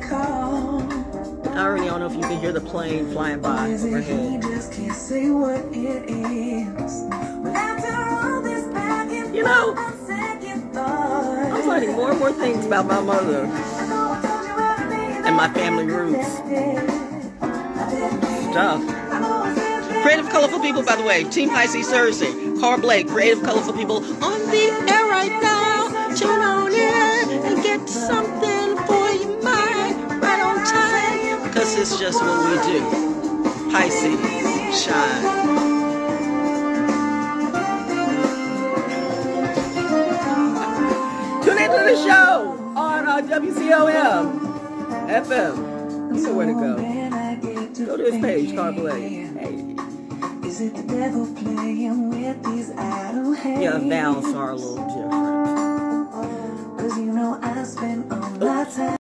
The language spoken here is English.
I really don't know if you can hear the plane flying by overhead. You know, I'm learning more and more things about my mother and my family roots. Stuff. Creative, colorful people, by the way. Team Pisces Thursday. Carl Blake, creative, colorful people on the air right now. Tune on in and get something for your mind right on time. Because it's just what we do. Pisces, shine. Tune into the show on WCOM FM. You know where to go. Go to his page, Carl Blake. Hey. Is it the devil playing with these idle hands? Yeah, vowels are a little different. 'Cause you know I spend